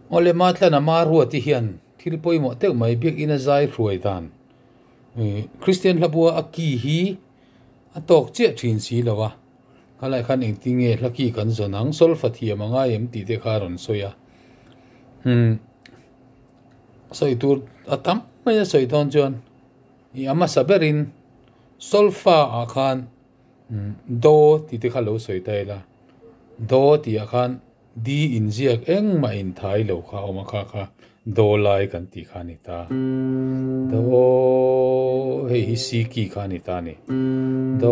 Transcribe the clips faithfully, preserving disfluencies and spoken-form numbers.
ole matla na marua ti hian thil poimo tek mai bik ina zai ruai dan Christian labua aki hi atok che thin si lawa kalai khan eng tinge laki kan zonang sol fathia manga em ti te kharon soya hm soi tur atam mai soi don jon i ama saberin solfa akhan do ti te khalo soi taila do ti akhan di injiak eng ma in thai lo kha oma kha kha do lai kan ti khani ta do he hi si ki khani ta ni do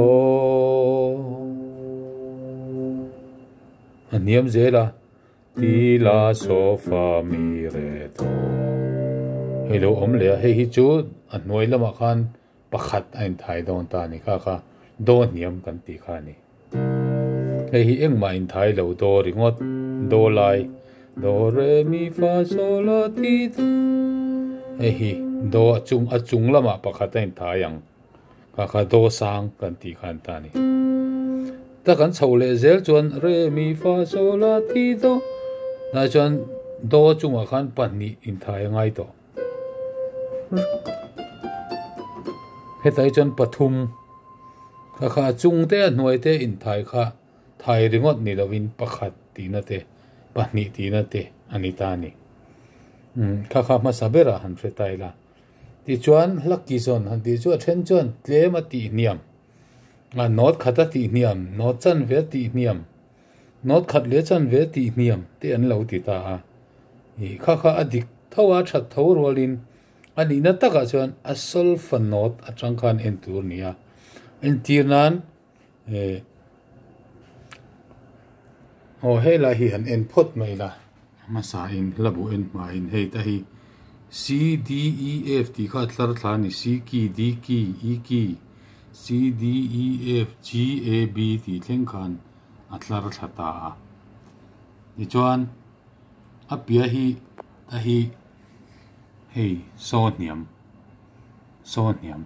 aniam zela ti la so fa mi re do hello om le he hi chu anoi lama khan pakhat ain thai don ta ni kha kha do niam kan ti khani he hi eng ma in thai lo do ringot do lai do re mi fa sol la ti he hi do achung achung lama pakhat ain thayang kha kha do sang kan ti khan ta ni ta kan chole zel chuan re mi fa sol la ti do na chuan do chunga khan pani in thai ngai to hetai chuan pathum kha kha chung te hnuai te in thai kha thai ringot ni lovin pakhat ti na te pani ti na te anita ni um kha kha ma sabera han fetai la ti chuan lucky zon han ti chu then chuan tlema ti niam nga not khata ti niam not chan ve ti niam not khat le chan ve ti niam te an lo ti ta a hi kha kha adik thawa that tho rolin ani na taka chuan asol fan not atang khan en tur nia en tirnan e o hela hi han en phot mai la ma sa in labu en ma in hei ta hi C D E F ti kha tlar thla ni C ki D ki E ki C D E F G A B ti thleng khan atlar thata ni chuan a pia hi ta hi hei soniam soniam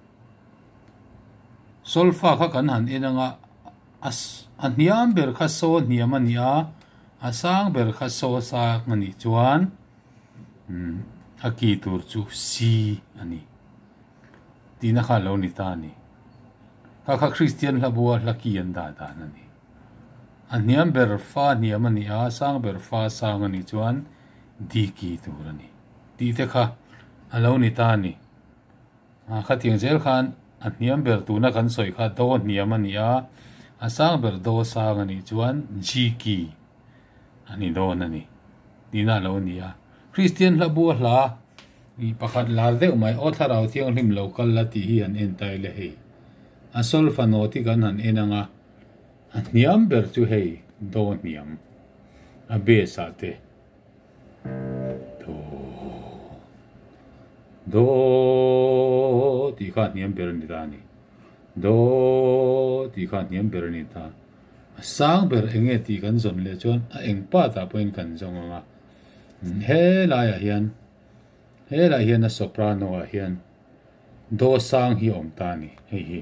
solfa kha kan han enanga as aniam ber kha soniam ania asang ber kha so sa ngani chuan hm aki tur chu si ani tina kha lo ni ta ni kha kha Christian labua laki an da da nani aniam ber fa niam ania sang ber fa sang ani chuan di ki tur ani ti te kha alo ni ta ni a kha tiang zel khan aniam ber tu na kan soi kha do niam ania asang ber do sang ani chuan ji ki ani do nani dina lo nia Christian labu hla i pakhat lar de mai o tharau thiang hlim local la ti hi an entai le hei asol fanoti kan han enanga aniam ber chu hei do niam a be sa te do ti kha niam ber ni ta ni do ti kha niam ber ni ta sang ber enge ti kan zon le chon a eng pa ta point kan zong nga he la ya hian he la hian a soprano a hian do sang hi om ta ni he hi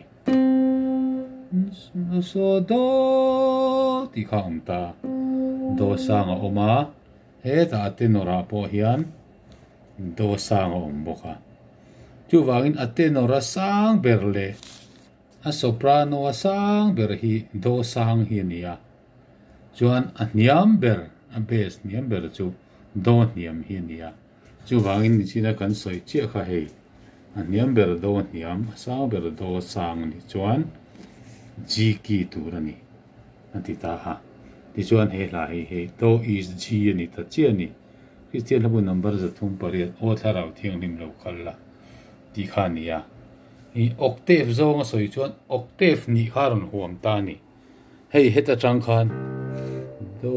so do ti kha om ta do sang a oma he ta tenora po hian do sang a om boka chu wangin atenora sang berle a soprano a sang ber hi do sang hi nia chuan a niam ber a bass niam ber chu do niam hi nia chu wangin ni china kan soi che kha hei a niam ber do niam a sang ber do sang ni chuan g ki turani anti ta ha ti chuan he la he he do is g ani ta chi ani Christian labu number za thum pariat o tharau thiang lim lo khalla ti kha nia i octave zong a soi chuan octave ni kharon huam ta ni hei heta chang khan do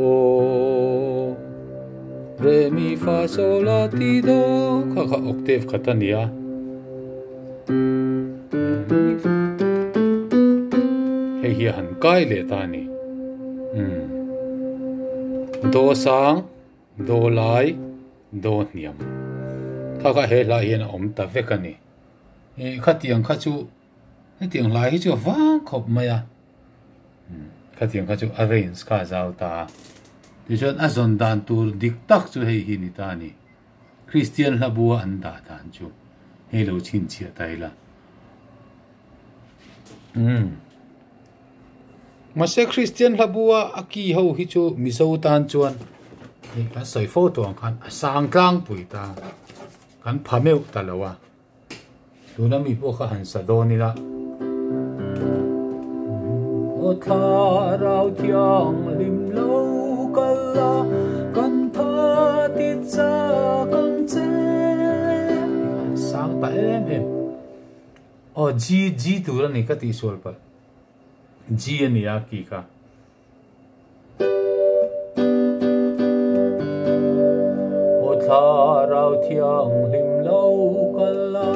re mi fa sol la ti do kha kha octave khata nia hei hi han kai le ta ni hm do sang do lai do niam kha kha he la hian om ta vekani e kha tiang kha chu he tiang lai hi chu wang khop maya kha tiang kha chu arrange ka zau ta thì cho anh zon dan tur dik tak chu hei hi ni ta ni Christian la bua an da dan chu hei lo chin chia tai la um mà sẽ Christian la bua aki ho hi chu mi zo tan chuan ni ka soi photo ang khan sang tlang pui ta kan phameu ta lawa tu na mi po kha han sa do ni la o tha rau thiang lim lo ka la kan tha ti cha kan che sang ta em em o ji ji tu ra ni ka ti sol pa ji ni ya ki ka o tha rau thiang lim lo ka la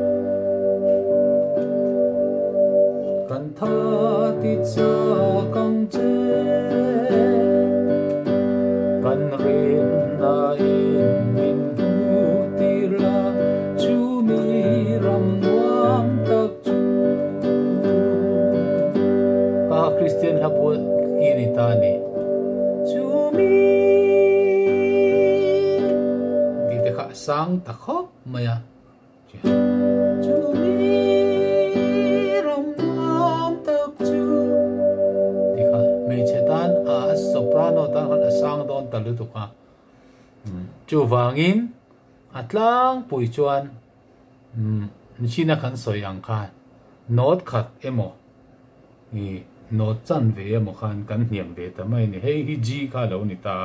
kan tha ti cha kan che kan rin na in min hu ti la chu mi ram nuam tak chu ka Christian la bu ki ni ta ni chu mi di te kha sang ta khop maya chu mi soprano ta kan asang don talu tu ka chu wangin atlang pui chuan um china kan soyang kha not khat emo i not chan ve emo khan kan hniam ve ta mai ni hei hi ji kha lo ni ta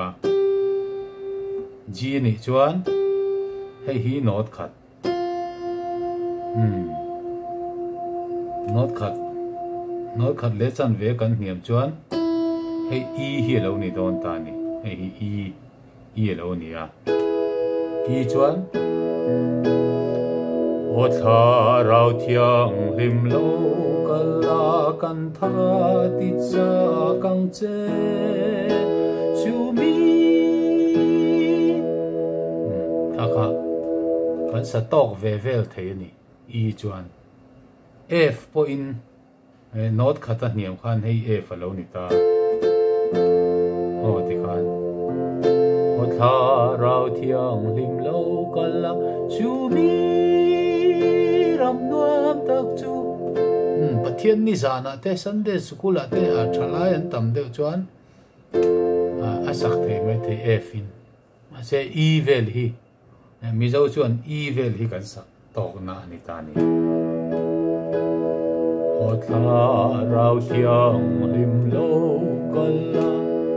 ji ni chuan hei hi not khat um not khat not khat le chan ve kan hniam chuan hei i hi lo ni don ta ni hei hi i i lo ni a i chuan o tha rau thiang lim lo ka la kan tha ti cha kang che chu mi kha kha kan sa tok ve vel thei ni i chuan f po in not khata niam khan hei f lo ni ta oh ti khan o tha rau thiang lim lo ka la chu mi ram nuam tak chu um pathian ni zana te Sunday school a te a thalai an tam deuh chuan a sak thei mai thei f in ma se e vel hi mi zo chuan e vel hi kan sak tok na ni ta ni o tha rau thiang lim lo ka la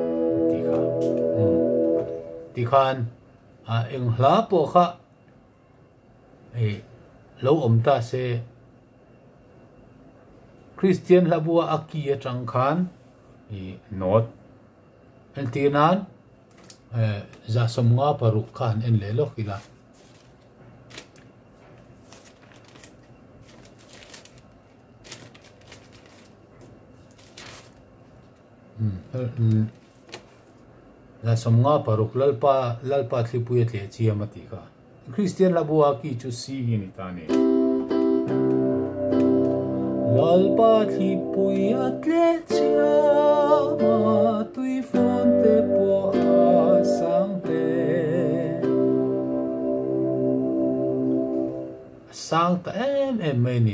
ti khan a eng hla po kha e lo om ta se Christian la bua aki a chang khan e not en ti nan e za som nga paruk khan en le lo kila hmm la som nga paruk lalpa lalpa thlipuya tle chiamati ka Christian la bua ki chu si ni ta ni lalpa thlipuya tle chiama tui fonte po sang te sang ta em em mai ni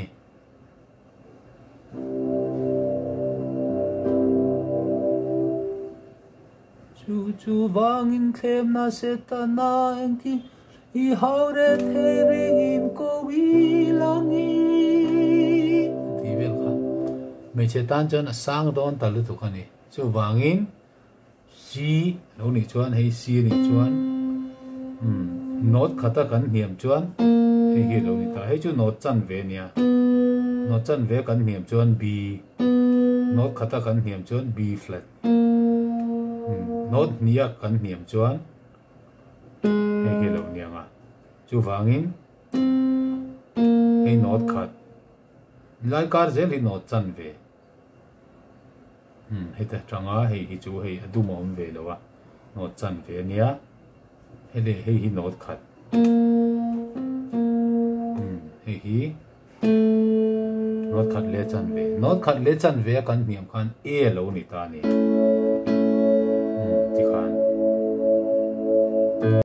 chu chu wangin thlem na se ta na en ti i haure the ring in ko wi langi ti vel kha me che tan chon sang don ta lu tu khani chu wangin si lo ni chuan hei si ni chuan um not khata kan hniam chuan hei hi lo ni ta hei chu not chan ve nia not chan ve kan hniam chuan b not khata kan hniam chuan b flat not nia kan hniam chuan hei hi lo nia nga chu wangin hei not khat lai kar zel hi not chan ve hm hei ta changa hei hi chu hei adu mom ve lo wa not chan ve nia hei le hei hi not khat hm hei hi not khat le chan ve not khat le chan ve kan hniam khan e lo ni ta ni hm ti khan